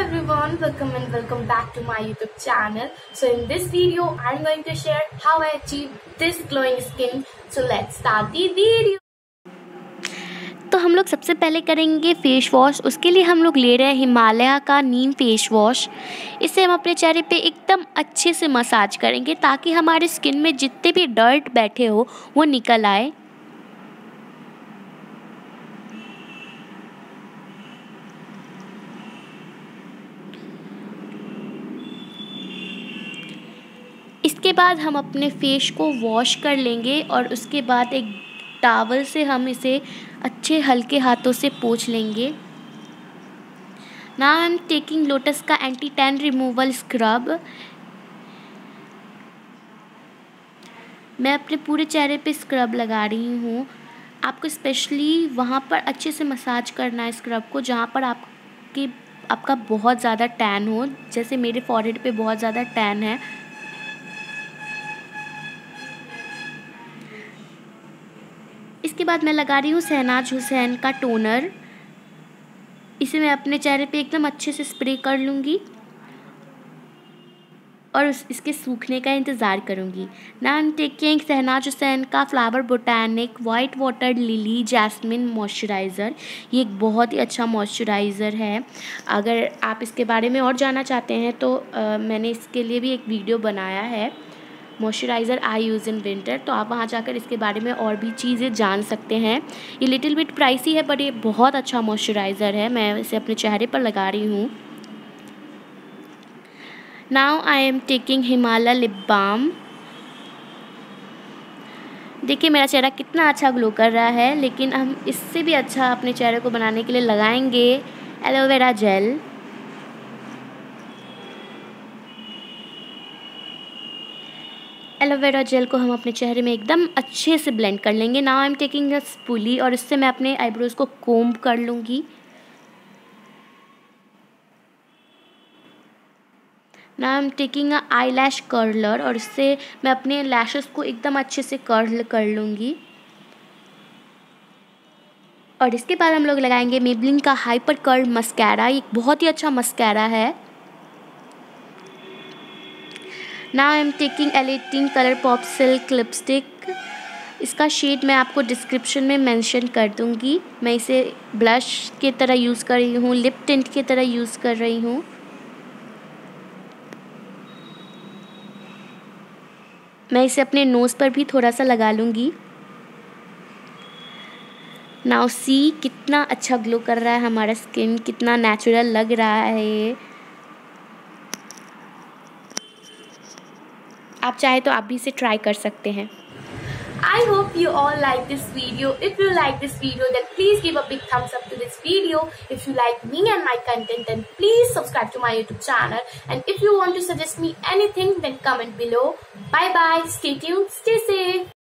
everyone, welcome back to my YouTube channel. So in this video I'm going to share how I achieved this glowing skin. So let's start the video. तो हम लोग सबसे पहले करेंगे face wash. उसके लिए हम लोग ले रहे हैं हिमालय का नीम फेस वॉश। इसे हम अपने चेहरे पे एकदम अच्छे से मसाज करेंगे ताकि हमारे स्किन में जितने भी डर्ट बैठे हो वो निकल आए। इसके बाद हम अपने फेस को वॉश कर लेंगे और उसके बाद एक टॉवल से हम इसे अच्छे हल्के हाथों से पोंछ लेंगे। Now I am taking Lotus का एंटी टैन रिमूवल स्क्रब। मैं अपने पूरे चेहरे पे स्क्रब लगा रही हूँ। आपको स्पेशली वहाँ पर अच्छे से मसाज करना है स्क्रब को जहाँ पर आपका बहुत ज़्यादा टैन हो। जैसे मेरे फॉरहेड पे बहुत ज़्यादा टैन है। इसके बाद मैं लगा रही हूँ शहनाज हुसैन का टोनर। इसे मैं अपने चेहरे पे एकदम अच्छे से स्प्रे कर लूँगी और इसके सूखने का इंतज़ार करूँगी। Now I am taking Shahnaz Husain का flower botanic white water lily jasmine moisturiser. ये एक बहुत ही अच्छा मॉइस्चराइज़र है। अगर आप इसके बारे में और जानना चाहते हैं तो मैंने इसके लिए भी एक वीडियो बनाया है, moisturiser I use in winter. तो आप वहाँ जाकर इसके बारे में और भी चीज़ें जान सकते हैं। ये लिटिल बिट प्राइसी है बट ये बहुत अच्छा मॉइस्चराइज़र है। मैं इसे अपने चेहरे पर लगा रही हूँ। Now I am taking Himalaya lip balm. देखिए मेरा चेहरा कितना अच्छा ग्लो कर रहा है, लेकिन हम इससे भी अच्छा अपने चेहरे को बनाने के लिए लगाएंगे एलोवेरा जेल। एलोवेरा जेल को हम अपने चेहरे में एकदम अच्छे से ब्लेंड कर लेंगे। Now I am taking a spoolie और इससे मैं अपने आईब्रोज को कोम्ब कर लूँगी। Now I am taking a eyelash curler और इससे मैं अपने लैशेस को एकदम अच्छे से कर्ल कर लूँगी। और इसके बाद हम लोग लगाएंगे मेबलिन का हाइपर कर्ल मस्कारा। ये बहुत ही अच्छा मस्कारा है। Now I am taking L18 colour pop silk lipstick. इसका शेड मैं आपको डिस्क्रिप्शन में मेंशन कर दूंगी। मैं इसे ब्लश की तरह यूज़ कर रही हूँ, लिप टिंट की तरह यूज़ कर रही हूँ। मैं इसे अपने नोज़ पर भी थोड़ा सा लगा लूँगी। नाउ सी कितना अच्छा ग्लो कर रहा है हमारा स्किन, कितना नेचुरल लग रहा है ये। आप चाहे तो आप भी इसे ट्राई कर सकते हैं। I hope you all like this video. If you like this video, then please give a big thumbs up to this video. If you like me and my content, then please subscribe to my YouTube channel. And if you want to suggest me anything, then comment below. Bye bye. Stay tuned. Stay safe.